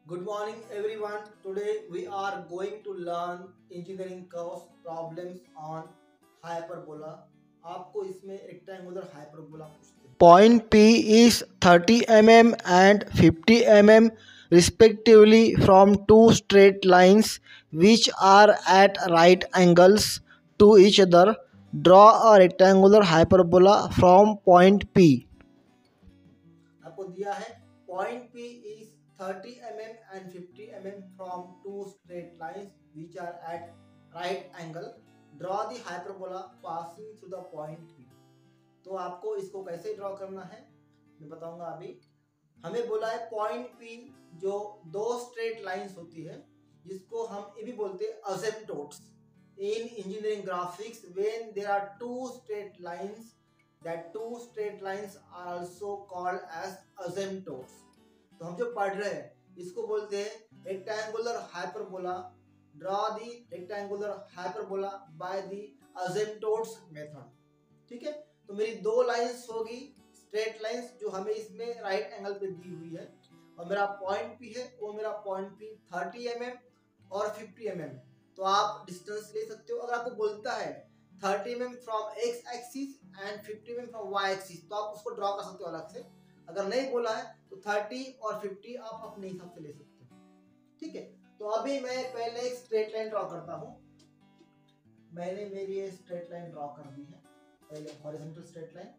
Good morning everyone. Today we are going to learn engineering curves problems on hyperbola. आपको इसमें rectangular hyperbola पूछते हैं. Point P is 30 mm and 50 mm respectively from two straight lines which are at right angles to each other. Draw a rectangular hyperbola from point P. आपको दिया है point P is 30 mm and 50 mm from two straight lines which are at right angle. Draw the hyperbola passing through the point P. तो आपको इसको कैसे draw करना है मैं बताऊंगा अभी. हमें बोला है पॉइंट P जो दो स्ट्रेट लाइंस होती है जिसको हम ये भी बोलते हैं असिम्प्टोट्स. In engineering graphics, when there are two straight lines, that two straight lines are also called as asymptotes. तो हम जो पढ़ रहे हैं इसको बोलते हैं rectangular hyperbola. Draw the rectangular hyperbola by the asymptotes method. ठीक है, तो मेरी दो लाइंस होगी स्ट्रेट लाइंस जो हमें इसमें राइट एंगल पे दी हुई है और मेरा पॉइंट P है वो मेरा पॉइंट P 30 mm और 50 mm. तो आप डिस्टेंस ले सकते हो. अगर आपको बोलता है 30 mm from X axis and 50 mm from Y axis तो आप उसको ड्रॉ कर सकते हो अलग से. अगर नहीं बोला है तो 30 और 50 आप अपने हिसाब से ले सकते हो. ठीक है, तो अभी मैं पहले एक स्ट्रेट लाइन ड्रॉ करता हूँ. मैंने मेरी ये स्ट्रेट लाइन ड्रॉ कर दी है, पहले हॉरिजॉन्टल स्ट्रेट लाइन.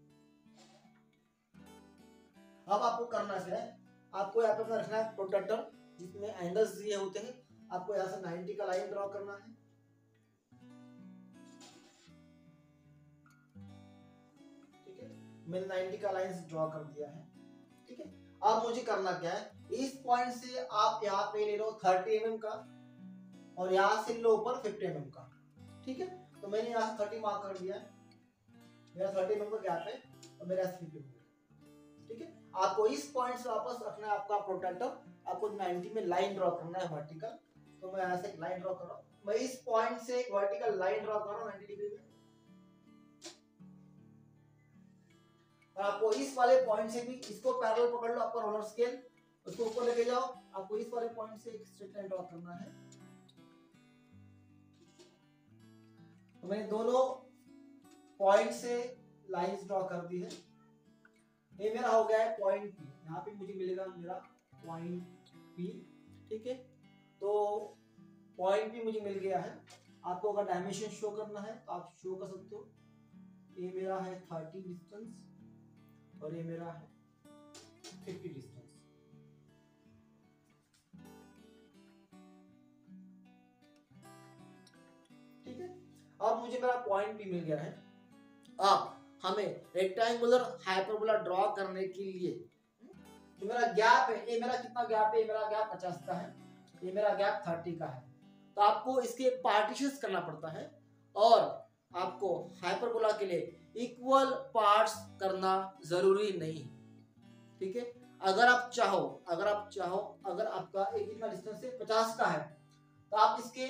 अब आपको करना क्या है, आपको यहाँ पे रखना है प्रोट्रैक्टर जिसमें एंगल्स दिए होते हैं. आपको यहाँ से 90 का लाइन ड्रॉ करना है. ठीक है, मैंने 90 का लाइन ड्रॉ कर दिया है. ठीक है, अब मुझे करना क्या है, इस पॉइंट से आप यहाँ पे ले लो 30 mm का और यहाँ से लो ऊपर 50 mm का. ठीक है, तो मैंने यहाँ से 30 मार्क कर दिया है. मेरा 30 mm का गैप है और मेरा 50 mm. ठीक है, आपको इस पॉइंट से वापस रखना है आपका प्रोट्रैक्टर. आपको 90 में लाइन ड्रॉ करना है वर्टिकल. तो मैं यहाँ से एक लाइन ड्रॉ कर रहा हूँ. मैं इस पॉइंट से एक वर्टिकल लाइन ड्रॉ कर रहा हूँ 90 डिग्री में. और आपको इस वाले पॉइंट से भी इसको पैरेलल पकड़ लो आपका रोलर स्केल, उसको ऊपर लेके जाओ. आपको इस वाले पॉइंट से एक स्ट्रेट लाइन ड्रॉ करना है. तो मैंने दोनों पॉइंट से लाइंस ड्रॉ कर दी है. ये मेरा हो गया है पॉइंट P. यहाँ पे मुझे मिलेगा मेरा पॉइंट P. ठीक है, तो पॉइंट P मुझे मिल गया है. आपको अगर डायमेंशन शो करना है तो आप शो कर सकते हो. ये मेरा है 30 डिस्टेंस और ये मेरा है 50 डिस्टेंस. ठीक है, अब मुझे मेरा पॉइंट P मिल गया है. अब हमें रेक्टेंगुलर हाइपरबोला ड्रॉ करने के लिए जो मेरा गैप है, ये मेरा कितना गैप है, ये मेरा गैप 50 का है, ये मेरा गैप 30 का है. तो आपको इसके पार्टीशंस करना पड़ता है और आपको हाइपरबोला के लिए इक्वल पार्ट्स करना जरूरी नहीं. ठीक है, अगर आप चाहो अगर आपका एक कितना डिस्टेंस है 50 का है तो आप इसके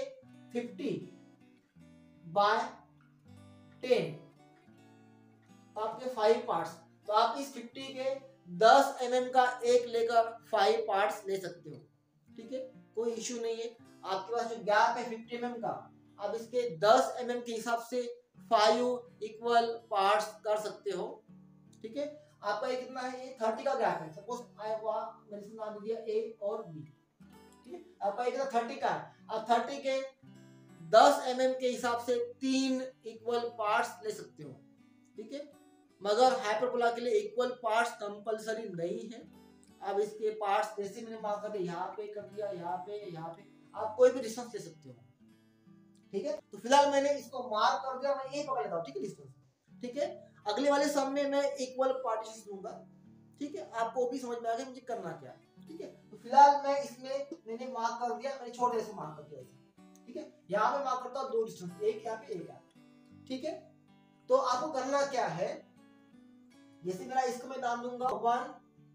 50/10 आपके 5 पार्ट्स. तो आप इस 50 के 10 mm का एक लेकर 5 पार्ट्स ले सकते हो. ठीक है, कोई इश्यू नहीं है. आपके पास जो गैप है 50 mm का, आप इसके 10 mm के हिसाब से 5 इक्वल पार्ट्स कर सकते हो. ठीक है, आपका ये कितना है, ये 30 का गैप है. सपोज मैंने इसमें नाम दिया A और B. ठीक है, आपका ये कितना 30 का है. आप 30 के 10 mm के हिसाब से 3 इक्वल पार्ट्स ले सकते हो. ठीक है, मगर हाइपरबोला के लिए इक्वल पार्ट्स कंपलसरी नहीं है. अब इसके पार्ट्स जैसे मैंने मार्क कर दिया, यहाँ पे कर दिया, यहाँ पे आप कोई भी डिस्टेंस ले सकते हो. ठीक है, तो फिलहाल मैंने इसको मार्क कर दिया, मैं ये पकड़ लेता हूँ. ठीक है, डिस्टेंस. ठीक है, अगले वाले सम में मैं इक्वल पार्टीशन दूंगा. ठीक है, आपको भी समझ में आ गया मुझे करना क्या है. ठीक है, तो फिलहाल मैं इसमें मैंने मार्क कर दिया, मैंने छोड़ दिया, मार्क कर दिया. ठीक है, यहाँ पे मार्क करता हूँ दो डिस्टेंस, एक यहाँ पे एक यहाँ पे. ठीक है, तो आपको करना क्या है, जैसे मेरा इसको मैं नाम दूंगा 1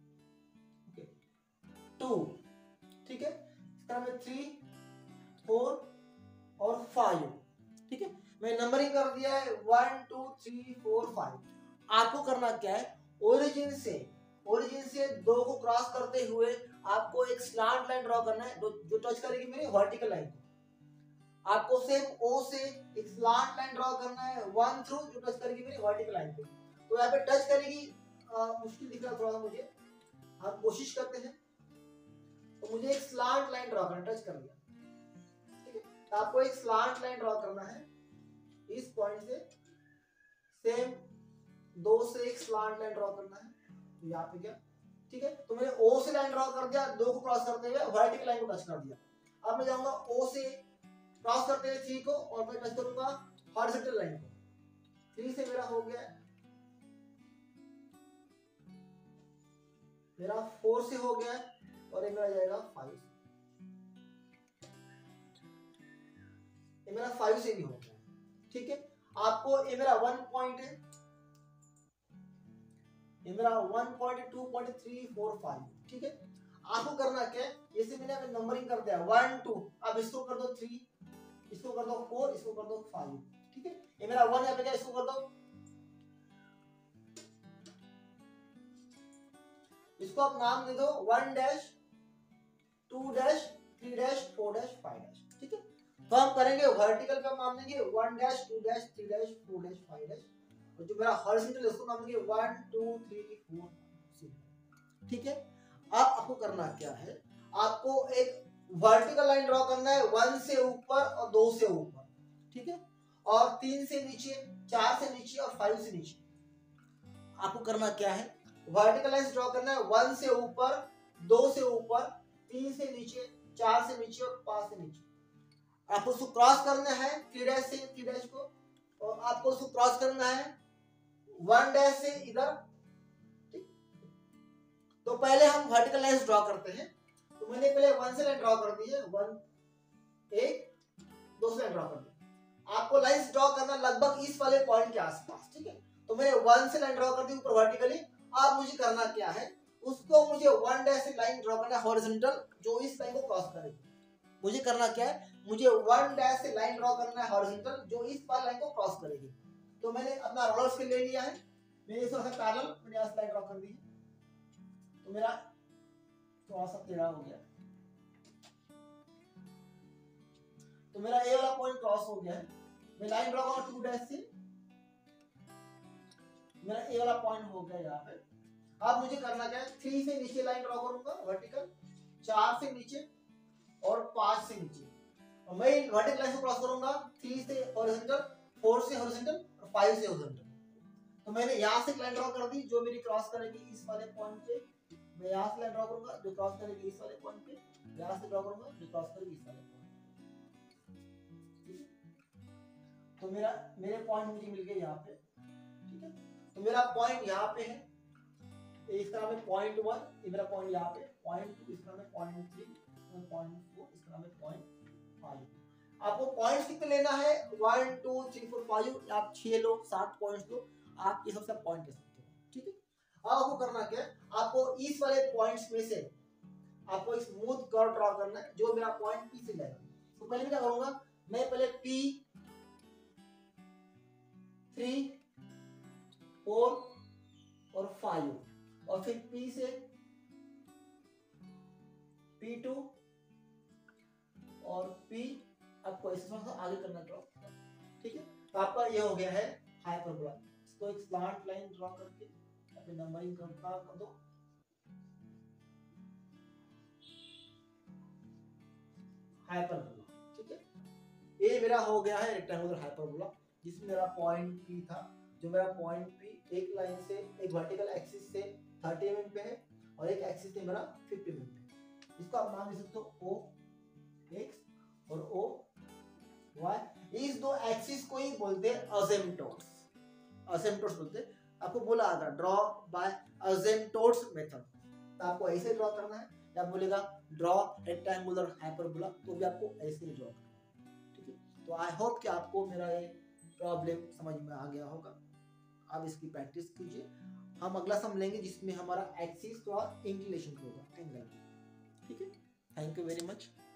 2. ठीक है, इसका मैं 3 4 और 5. ठीक है, मैं नंबरिंग कर दिया है 1 2 3 4 5. आपको करना क्या है, ओरिजिन से दो को क्रॉस करते हुए आपको एक स्लांट लाइन ड्रॉ करना है जो टच करेगी मेरी वर्टिकल लाइन को। आपको सेम O से एक स्लांट लाइन ड्रॉ करना है 1 थ्रू जो टच करेगी मेरी वर्टिकल लाइन को। तो यहाँ पे टच करेगी, मुश्किल दिख रहा थोड़ा सा मुझे, हम कोशिश करते हैं। तो मुझे एक स्लांट लाइन ड्रॉ करना, टच कर दिया, ठीक है। तो आपको एक स्लांट लाइन ड्रॉ करना है इस पॉइंट से, सेम 2 से एक स्लांट लाइन ड्रॉ करना है। तो यहाँ पे क्या, ठीक है। तो मैंने O से लाइन ड्रॉ कर दिया, 2 को क्रॉस करते हुए वर्टिकल लाइन को टच कर दिया। अब मैं जाऊंगा O से क्रॉस करते हुए 3 को, और मैं टच करूंगा हॉरिजॉन्टल लाइन को। 3 से मेरा हो गया, मेरा 4 से हो गया, और ये मेरा जाएगा 5, ये मेरा 5 से भी हो गया, ठीक है। आपको ये मेरा 1 पॉइंट है, ये मेरा 1 पॉइंट 2 पॉइंट 3 4 5, ठीक है। आपको करना क्या है, जैसे मैंने अभी नंबरिंग कर दिया 1 2, अब इसको कर दो 3, इसको कर दो 4, इसको कर दो 5, ठीक है। ये मेरा 1 यहाँ पे क्या, इसको कर दो, इसको आप नाम दे दो 1 dash 2 dash 3 dash 4 dash 5 dash, ठीक है। तो हम करेंगे वर्टिकल का नाम देंगे 1 dash 2 dash 3 dash 4 dash 5 dash, और जो मेरा हॉरिजॉन्टल है उसको नाम देंगे 1 2 3 4 6, ठीक है। अब आपको करना क्या है, आपको एक वर्टिकल लाइन ड्रॉ करना है 1 से ऊपर और 2 से ऊपर, ठीक है, और 3 से नीचे, 4 से नीचे और 5 से नीचे। आपको करना क्या है, वर्टिकल लाइन ड्रॉ करना है 1 से ऊपर, 2 से ऊपर, 3 से नीचे, 4 से नीचे और 5 से नीचे। आपको उसको क्रॉस करना है 3 डैश से 3 डैश को, और आपको उसको क्रॉस करना है 1 डैश से इधर, ठीक। तो पहले हम वर्टिकल लाइन ड्रॉ करते हैं। तो मैंने पहले 1 से लाइन ड्रॉ कर दी है, 1 1 2 से लाइन ड्रॉ कर दी। आपको लाइंस ड्रॉ करना लगभग इस वाले पॉइंट के आसपास, ठीक है। तो मैंने 1 से लाइन ड्रॉ कर दी ऊपर वर्टिकली। अब मुझे करना क्या है, उसको मुझे 1 डैश से लाइन ड्रॉ करना है हॉरिजॉन्टल, जो इस लाइन को क्रॉस करेगी। मुझे करना क्या है, मुझे 1 डैश से लाइन ड्रॉ करना है हॉरिजॉन्टल, जो इस वाली लाइन को क्रॉस करेगी। तो मैंने अपना रोलर स्केल ले लिया है, मैंने इसको पैरेलल मैंने यहाँ से लाइन ड्रॉ कर दी है। तो मेरा थोड़ा सा टेढ़ा हो गया, तो मेरा ए वाला पॉइंट क्रॉस हो गया है। मैं लाइन ड्रॉ करूंगा 2 डैश से, मेरा ए वाला पॉइंट हो गया यहाँ पे। अब मुझे करना क्या है, 3 से नीचे लाइन ड्रॉ करूंगा वर्टिकल, 4 से नीचे और 5 से नीचे, और मैं वर्टिकल लाइन को क्रॉस करूंगा 3 से हॉरिजॉन्टल, 4 से हॉरिजॉन्टल और 5 से हॉरिजॉन्टल। तो मैंने यहाँ से लाइन ड्रॉ कर दी जो मेरी क्रॉस करेगी इस वाले पॉइंट पे। मैं यहाँ से लाइन ड्रॉ करूंगा जो क्रॉस करेगी इस वाले पॉइंट पे, यहाँ से ड्रॉ करूंगा जो क्रॉस करेगी इस वाले पॉइंट। तो मेरे पॉइंट मुझे मिल गए यहाँ पे, ठीक है। तो मेरा पॉइंट यहाँ पे है, इसका नाम है पॉइंट 1, ये मेरा पॉइंट यहाँ पे, पॉइंट 2 इसका नाम है पॉइंट 3, पॉइंट 4 इसका नाम है पॉइंट 5। आपको पॉइंट्स कितने लेना है, 1 2 3 4 5, आप 6 लो 7 पॉइंट्स लो, आप ये सबसे पॉइंट ले सकते हो, ठीक है। अब आपको करना क्या है, आपको इस वाले पॉइंट्स में से आपको एक स्मूथ कर्व ड्रॉ करना है जो मेरा पॉइंट P से जाएगा। तो पहले मैं क्या करूंगा, मैं पहले P 3 4 और 5, और फिर P से P2 और P, आपको इस तरह से आगे करना ड्रॉ, ठीक है। तो आपका ये हो गया है हाइपरबोला। इसको एक स्लांट लाइन ड्रॉ करके अपने नंबरिंग कर दो, हाइपरबोला, ठीक है। ये मेरा हो गया है रेक्टेंगुलर हाइपरबोला, जिसमें मेरा पॉइंट P था, जो मेरा पॉइंट P एक लाइन से एक वर्टिकल एक्सिस से 30 mm पे है, और एक एक्सिस से मेरा 50 mm पे है। इसको आप नाम दे सकते हो O X और O Y। इस दो एक्सिस को ही बोलते हैं असिम्प्टोट्स, असिम्प्टोट्स बोलते हैं। आपको बोला था ड्रॉ बाय असिम्प्टोट्स मेथड, तो आपको ऐसे ड्रॉ करना है, या बोलेगा ड्रॉ रेक्टेंगुलर हाइपरबोला, तो भी आपको ऐसे ही ड्रॉ करना है, ठीक है। तो आई होप कि आपको मेरा ये प्रॉब्लम समझ में आ गया होगा। आप इसकी प्रैक्टिस कीजिए। हम अगला सम लेंगे जिसमें हमारा एक्सिस थोड़ा इंक्लिनेशन होगा, एंगल, ठीक है। Thank you very much.